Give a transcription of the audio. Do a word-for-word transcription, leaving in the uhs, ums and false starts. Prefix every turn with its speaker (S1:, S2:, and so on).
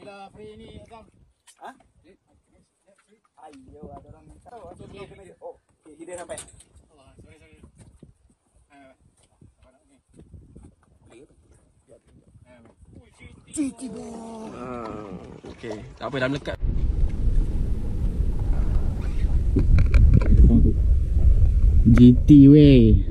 S1: dah free ni Abang.
S2: Ha? Ayo, ada orang minta. Oh, okey, hidden sampai.
S1: Oh, sorry sorry. Ah. Apa nak ni?
S2: Boleh ke?
S1: G T bang.
S3: Ah, okey. Tak apa, dah melekat.
S1: G T weh.